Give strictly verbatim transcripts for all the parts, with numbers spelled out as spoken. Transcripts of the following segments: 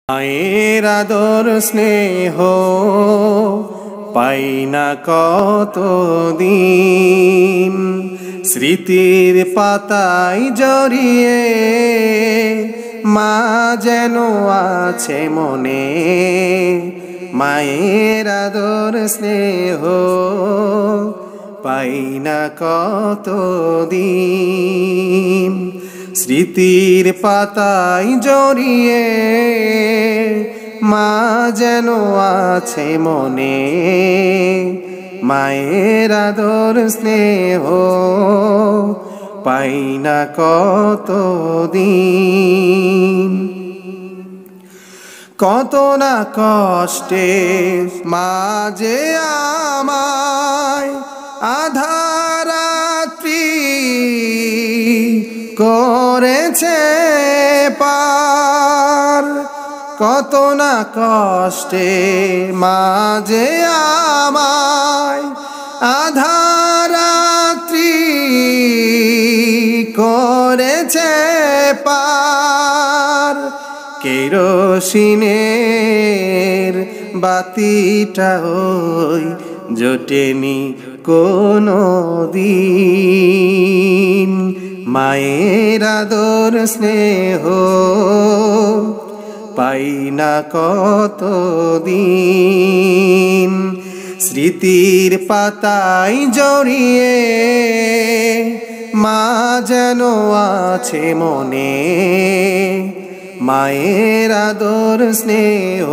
মায়ের আদর স্নেহ পাই না কতদিন, স্মৃতির পাতায় জড়িয়ে মা যেন আছে মনে। মায়ের আদর স্নেহ পাই না কতদিন, স্মৃতির পাতায় জড়িয়ে মা যেন আছে মনে। মায়ের আদর স্নেহ পাই না কতদিন। কত না কষ্টে মা যে আমায় আধারাত্রি করেছে পার। কত না কষ্টে মা যে আমায় আধারাত্রি করেছে পার। কেরোসিনের বাতিটা ওই জোটেনি কোনো দিন। মায়ের আদর স্নেহ পাই না কতদিন, স্মৃতির পাতায় জড়িয়ে মা যেন আছে মনে। মায়ের আদর স্নেহ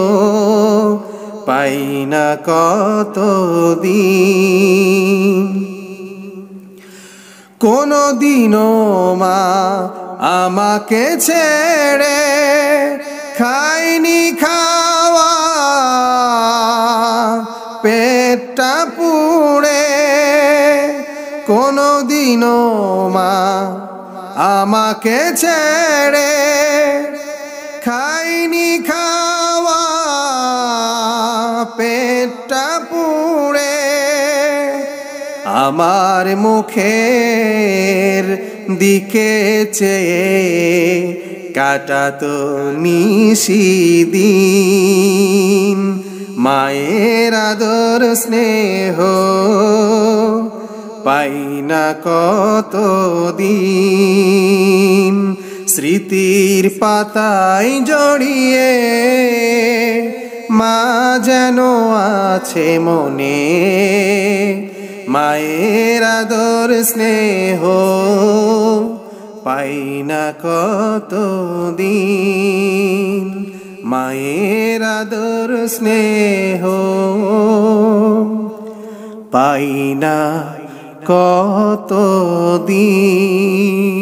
পাই না কতদিন। কোনো দিনও মা আমাকে ছেড়ে খাইনি খাওয়া পেটটা পুড়ে। কোনো দিনও মা আমাকে ছেড়ে খাইনি খাওয়া পেটটা পুড়ে। আমার মুখের দিকে চেয়ে কাটাতো নিশিদিন। মায়ের আদর স্নেহ পাই না কতদিন, স্মৃতির পাতায় জড়িয়ে মা যেন আছে মনে। মায়ের আদর স্নেহ পাই না কতদিন, মায়ের আদর স্নেহ পাই না কতদিন।